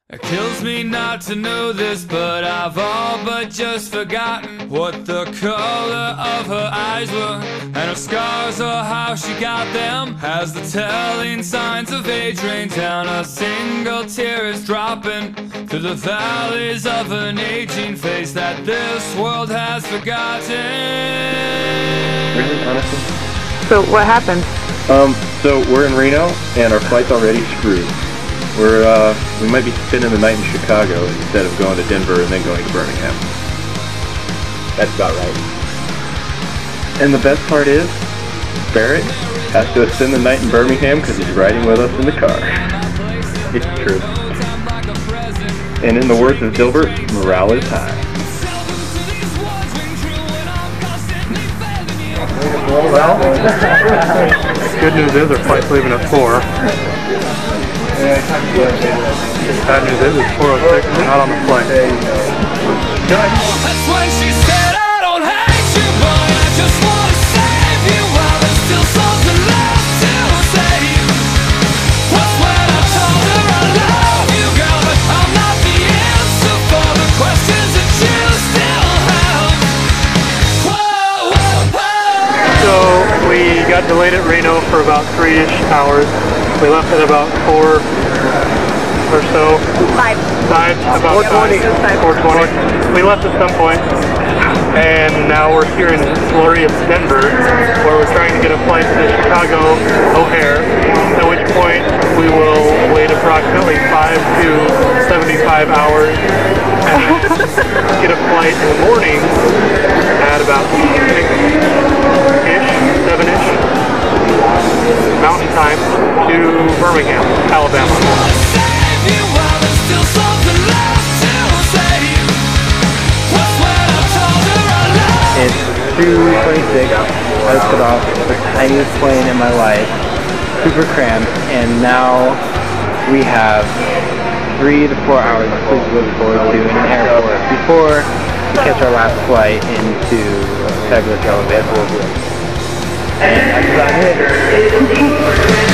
It kills me not to know this, but I've all but just forgotten what the color of her eyes were, and her scars or how she got them. As the telling signs of age rain down, a single tear is dropping through the valleys of an aging face that this world has forgotten. Really, honestly? So what happened? So we're in Reno, and our flight's already screwed. We might be spending the night in Chicago instead of going to Denver and then going to Birmingham. That's about right. And the best part is, Barrett has to spend the night in Birmingham because he's riding with us in the car. It's true. And in the words of Dilbert, morale is high. Well, good news is our flight's leaving at 4. Bad news is it's 4:06 and we're not on the flight. That's when she said, I don't hate you, boy, I just want to save you, while there's still something left to say. That's when I told her I love you, girl, but I'm not the answer for the questions that you still have. Whoa, whoa, whoa. So we got delayed at Reno for about 3-ish hours. We left at about 4 or so. 5. About 4:20. We left at some point, and now we're here in Florida, Denver, where we're trying to get a flight to Chicago O'Hare, at which point we will wait approximately 5 to 75 hours and get a flight in the morning at about 6-ish, 7-ish Mountain Time to Birmingham, Alabama. It's 2:26. I just got off the tiniest plane in my life, super cramped, and now we have 3 to 4 hours of sleep to look forward to in an airport before we catch our last flight into fabulous Alabama. And that's about it.